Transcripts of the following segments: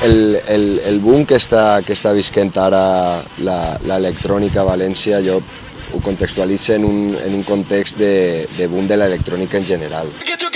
El boom que està visquent ara l'electrònica a València, jo ho contextualitzo en un context de boom de l'electrònica en general.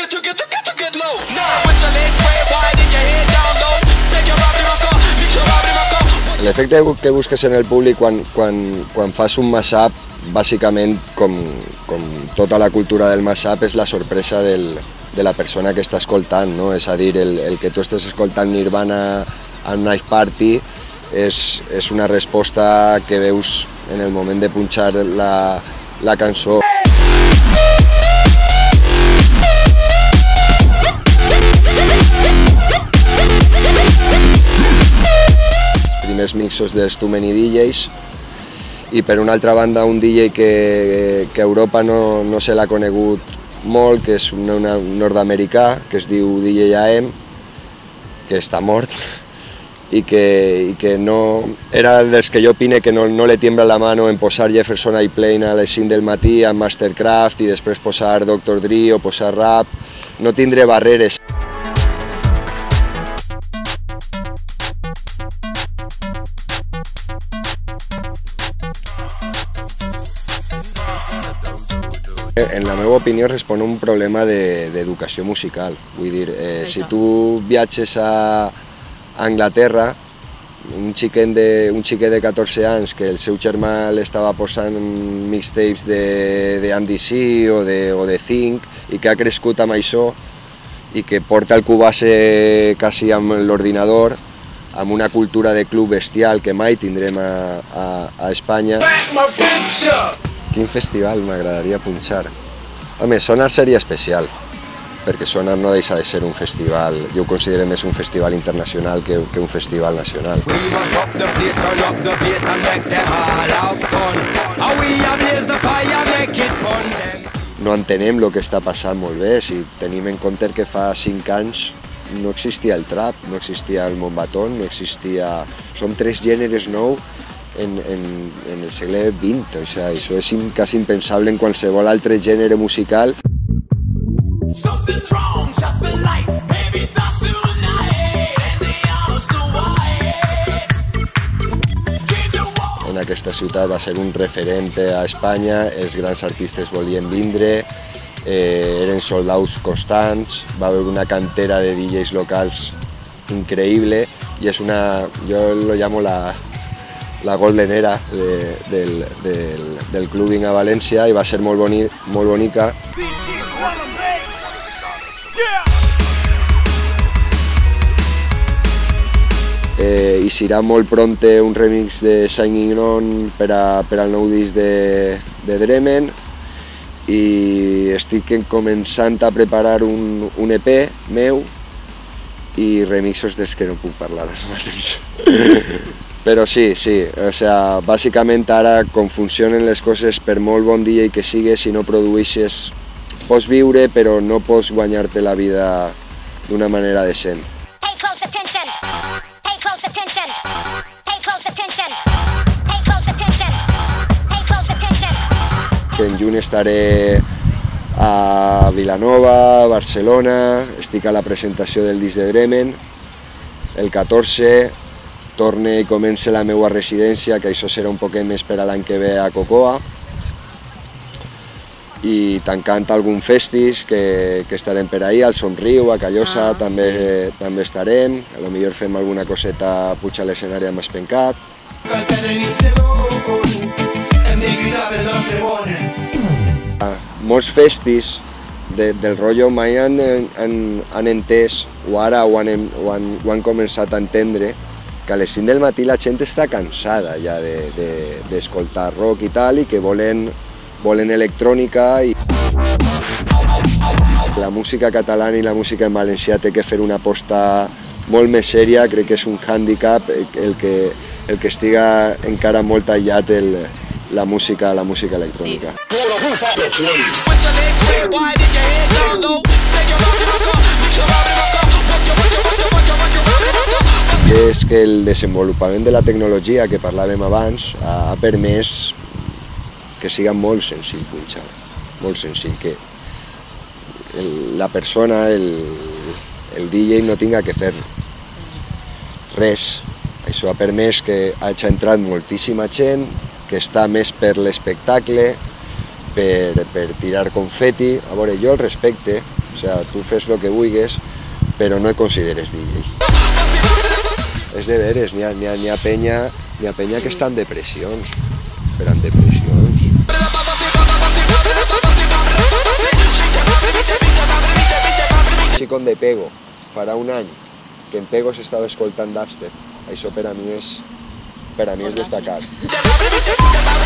L'efecte que busques en el públic quan fas un mashup, bàsicament, com tota la cultura del mashup, és la sorpresa de la persona que està escoltant, no? És a dir, el que tu estàs escoltant Nirvana a un Night Party és una resposta que veus en el moment de punxar la cançó. Els primers mixos dels Too Many DJs, i per una altra banda un DJ que a Europa no se l'ha conegut molt, que és un nord-americà que es diu DJ AM, que està mort, i que no era dels que jo opine que no le tiembla la mano en posar Jefferson Airplane a les 5 del matí amb Mastercraft i després posar Dr. Dre o posar rap. No tindré barreres. En la meva opinió respon a un problema d'educació musical. Vull dir, si tu viatges a Anglaterra, un xiquet de 14 anys que el seu germà l'estava posant mixtapes de Andy C o de Think i que ha crescut amb això i que porta el Cubase quasi amb l'ordinador, amb una cultura de club bestial que mai tindrem a Espanya. Quin festival m'agradaria punxar? Home, Sonar seria especial, perquè Sonar no deixa de ser un festival, jo ho considero més un festival internacional que un festival nacional. No entenem el que està passant molt bé, si tenim en compte que fa 5 anys no existia el trap, no existia el mombatón, no existia... Són 3 gèneres nous en el segle XX, o sigui, això és quasi impensable en qualsevol altre gènere musical. En aquesta ciutat va ser un referent a Espanya, els grans artistes volien vindre, eren sold outs constants, va haver una cantera de DJs locals increïble i és una, jo lo llamo la golden era del clubbing a València i va ser molt bonica. I serà molt pronte un remix de Shining On per al nou disc de Dremen i estic començant a preparar un EP meu i remixos dels que no puc parlar ara mateix. Però sí, o sea, bàsicament ara com funcionen les coses, per molt bon DJ que sigues, si no produeixes, pots viure però no pots guanyar-te la vida d'una manera decent. En juny estaré a Vilanova, Barcelona, estic a la presentació del disc de Dremen, el 14 torne i comence la meva residència, que això serà un poquet més per a l'any que ve a Cocoa, i tancant algun festis que estarem per ahí, al Somriu, a Callosa també estarem, potser fem alguna coseta a pujar a l'escenari amb Espencat. Molts festis del rotllo mai han entès, o ara ho han començat a entendre, que a les 5 del matí la gent està cansada ja d'escoltar rock i tal, i que volen electrònica. La música catalana i la música en valencià té que fer una aposta molt més sèria, crec que és un hàndicap el que estiga encara molt aïllat la música electrònica. És que el desenvolupament de la tecnologia que parlàvem abans ha permès que siga molt senzill punxar, molt senzill, que la persona, el DJ no tinga que fer res, això ha permès que hagi entrat moltíssima gent, que està més per l'espectacle, per tirar confeti. A veure, jo el respecte, o sigui, tu fes el que vulguis, però no et consideres DJ. És de veres, n'hi ha penya que està en depressions, però en depressions. Xicon de Pego, farà un any que en Pego s'estava escoltant dubstep. Això per a mi és destacat.